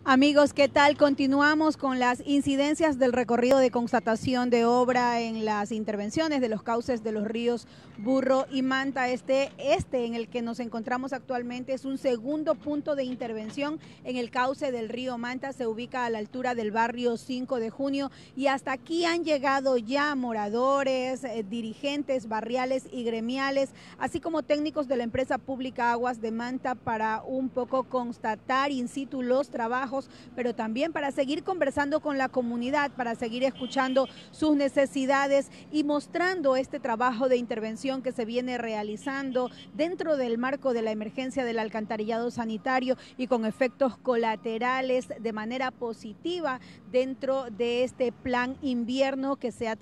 Amigos, ¿qué tal? Continuamos con las incidencias del recorrido de constatación de obra en las intervenciones de los cauces de los ríos Burro y Manta. Este en el que nos encontramos actualmente es un segundo punto de intervención en el cauce del río Manta. Se ubica a la altura del barrio 5 de Junio y hasta aquí han llegado ya moradores, dirigentes barriales y gremiales, así como técnicos de la empresa pública Aguas de Manta para un poco constatar in situ los trabajos, pero también para seguir conversando con la comunidad, para seguir escuchando sus necesidades y mostrando este trabajo de intervención que se viene realizando dentro del marco de la emergencia del alcantarillado sanitario y con efectos colaterales de manera positiva dentro de este plan invierno que se ha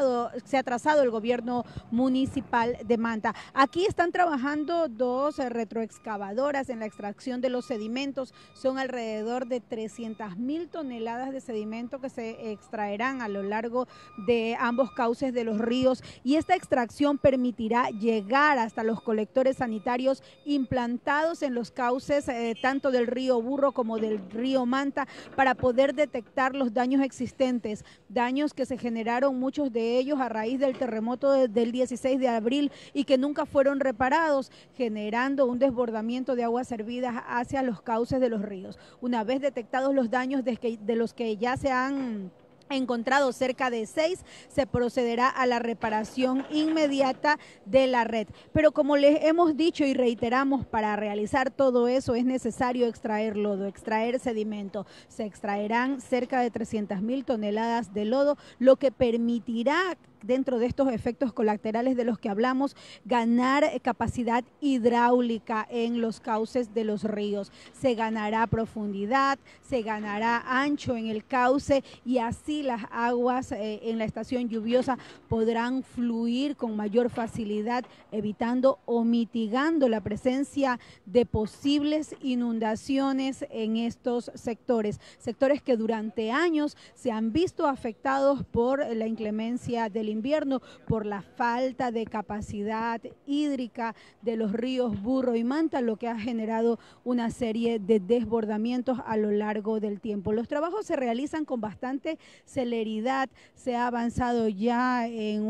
trazado el gobierno municipal de Manta. Aquí están trabajando dos retroexcavadoras en la extracción de los sedimentos. Son alrededor de 300.000 toneladas de sedimento que se extraerán a lo largo de ambos cauces de los ríos, y esta extracción permitirá llegar hasta los colectores sanitarios implantados en los cauces tanto del río Burro como del río Manta, para poder detectar los daños existentes, daños que se generaron muchos de ellos a raíz del terremoto del 16 de abril y que nunca fueron reparados, generando un desbordamiento de aguas servidas hacia los cauces de los ríos. Una vez detectados los daños de los que ya se han encontrado cerca de 6, se procederá a la reparación inmediata de la red. Pero como les hemos dicho y reiteramos, para realizar todo eso es necesario extraer lodo, extraer sedimento. Se extraerán cerca de 300.000 toneladas de lodo, lo que permitirá, dentro de estos efectos colaterales de los que hablamos, ganar capacidad hidráulica en los cauces de los ríos. Se ganará profundidad, se ganará ancho en el cauce, y así las aguas en la estación lluviosa podrán fluir con mayor facilidad, evitando o mitigando la presencia de posibles inundaciones en estos sectores que durante años se han visto afectados por la inclemencia del invierno, por la falta de capacidad hídrica de los ríos Burro y Manta, lo que ha generado una serie de desbordamientos a lo largo del tiempo. Los trabajos se realizan con bastante celeridad, se ha avanzado ya en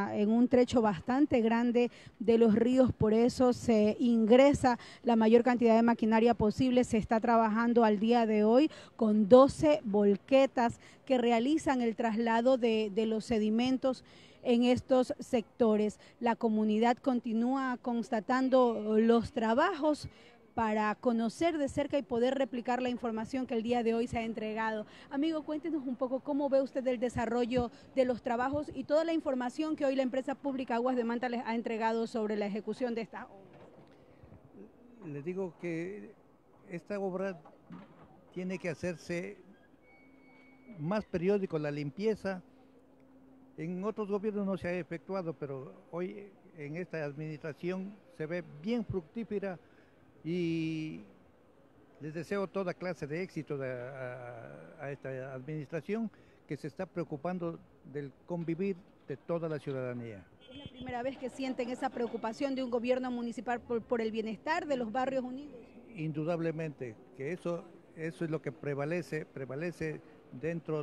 un trecho bastante grande de los ríos, por eso se ingresa la mayor cantidad de maquinaria posible. Se está trabajando al día de hoy con 12 volquetas que realizan el traslado de los sedimentos en estos sectores. La comunidad continúa constatando los trabajos para conocer de cerca y poder replicar la información que el día de hoy se ha entregado. Amigo, cuéntenos un poco cómo ve usted el desarrollo de los trabajos y toda la información que hoy la empresa pública Aguas de Manta les ha entregado sobre la ejecución de esta obra. Les digo que esta obra tiene que hacerse más periódico, la limpieza. En otros gobiernos no se ha efectuado, pero hoy en esta administración se ve bien fructífera, y les deseo toda clase de éxito a esta administración, que se está preocupando del convivir de toda la ciudadanía. ¿Es la primera vez que sienten esa preocupación de un gobierno municipal por el bienestar de los barrios unidos? Indudablemente que eso es lo que prevalece dentro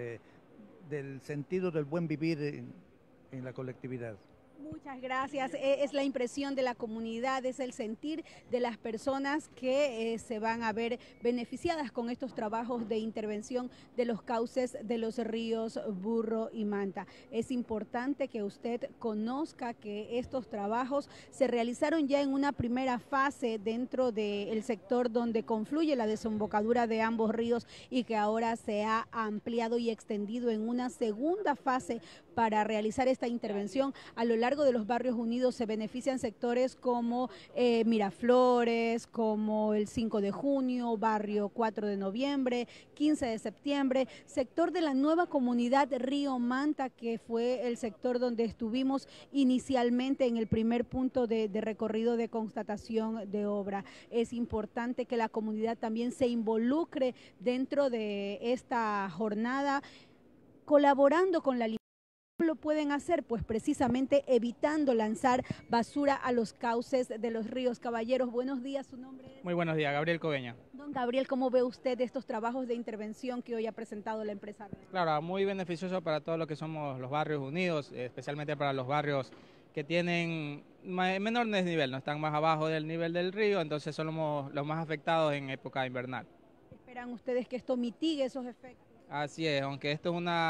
del sentido del buen vivir en la colectividad. Muchas gracias. Es la impresión de la comunidad, es el sentir de las personas que se van a ver beneficiadas con estos trabajos de intervención de los cauces de los ríos Burro y Manta. Es importante que usted conozca que estos trabajos se realizaron ya en una primera fase dentro del sector donde confluye la desembocadura de ambos ríos, y que ahora se ha ampliado y extendido en una segunda fase para realizar esta intervención. A lo largo de los barrios unidos se benefician sectores como Miraflores, como el 5 de Junio, barrio 4 de Noviembre, 15 de septiembre, sector de la nueva comunidad Río Manta, que fue el sector donde estuvimos inicialmente en el primer punto de recorrido de constatación de obra. Es importante que la comunidad también se involucre dentro de esta jornada, colaborando con la lo pueden hacer? Pues precisamente evitando lanzar basura a los cauces de los ríos. Caballeros, buenos días, ¿su nombre es? Muy buenos días, Gabriel Coveña. Don Gabriel, ¿cómo ve usted estos trabajos de intervención que hoy ha presentado la empresa? Claro, muy beneficioso para todos los que somos los barrios unidos, especialmente para los barrios que tienen menor desnivel, no están más abajo del nivel del río, entonces somos los más afectados en época invernal. ¿Esperan ustedes que esto mitigue esos efectos? Así es, aunque esto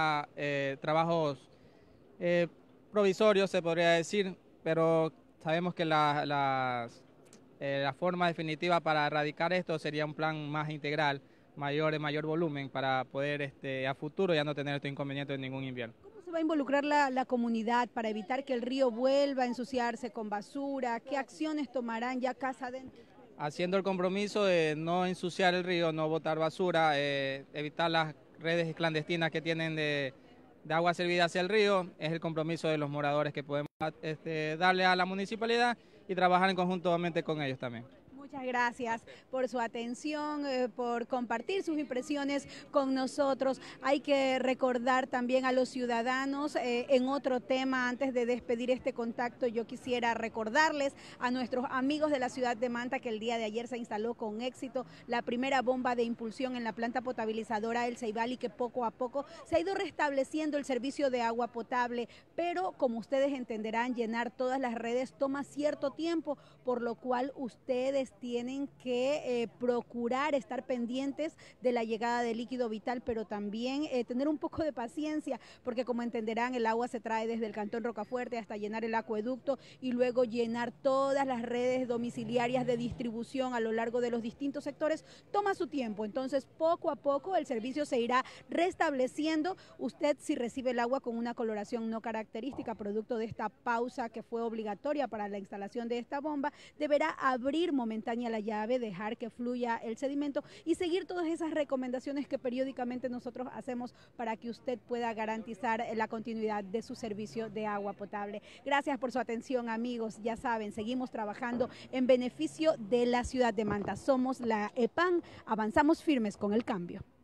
es trabajos provisorios, se podría decir, pero sabemos que la forma definitiva para erradicar esto sería un plan más integral, de mayor volumen, para poder a futuro ya no tener estos inconvenientes en ningún invierno. ¿Cómo se va a involucrar la comunidad para evitar que el río vuelva a ensuciarse con basura? ¿Qué acciones tomarán ya casa adentro? Haciendo el compromiso de no ensuciar el río, no botar basura, evitar las redes clandestinas que tienen de agua servida hacia el río, es el compromiso de los moradores que podemos darle a la municipalidad y trabajar conjuntamente con ellos también. Muchas gracias por su atención, por compartir sus impresiones con nosotros. Hay que recordar también a los ciudadanos en otro tema. Antes de despedir este contacto, yo quisiera recordarles a nuestros amigos de la ciudad de Manta que el día de ayer se instaló con éxito la primera bomba de impulsión en la planta potabilizadora El Ceibal y que poco a poco se ha ido restableciendo el servicio de agua potable, pero como ustedes entenderán, llenar todas las redes toma cierto tiempo, por lo cual ustedes tienen que procurar estar pendientes de la llegada de líquido vital, pero también tener un poco de paciencia, porque como entenderán, el agua se trae desde el Cantón Rocafuerte hasta llenar el acueducto y luego llenar todas las redes domiciliarias de distribución a lo largo de los distintos sectores toma su tiempo. Entonces, poco a poco el servicio se irá restableciendo. Usted, si recibe el agua con una coloración no característica, producto de esta pausa que fue obligatoria para la instalación de esta bomba, deberá abrir momentáneamente la llave, dejar que fluya el sedimento y seguir todas esas recomendaciones que periódicamente nosotros hacemos para que usted pueda garantizar la continuidad de su servicio de agua potable. Gracias por su atención, amigos. Ya saben, seguimos trabajando en beneficio de la ciudad de Manta. Somos la EPAN, avanzamos firmes con el cambio.